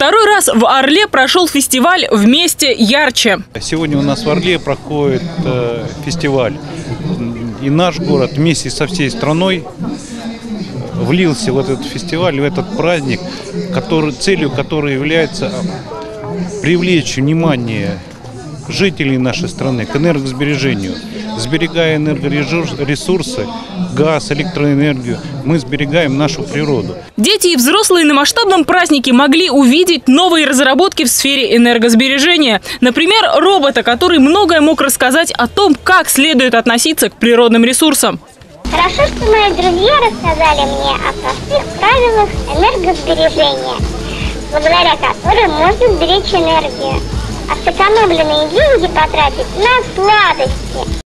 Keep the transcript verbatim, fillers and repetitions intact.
Второй раз в Орле прошел фестиваль «Вместе ярче». Сегодня у нас в Орле проходит э, фестиваль. И наш город вместе со всей страной влился в этот фестиваль, в этот праздник, который, целью которой является привлечь внимание жителей нашей страны к энергосбережению. Сберегая энергоресурсы, газ, электроэнергию, мы сберегаем нашу природу. Дети и взрослые на масштабном празднике могли увидеть новые разработки в сфере энергосбережения. Например, робота, который многое мог рассказать о том, как следует относиться к природным ресурсам. Хорошо, что мои друзья рассказали мне о простых правилах энергосбережения, благодаря которым можно сберечь энергию, а сэкономленные деньги потратить на сладости.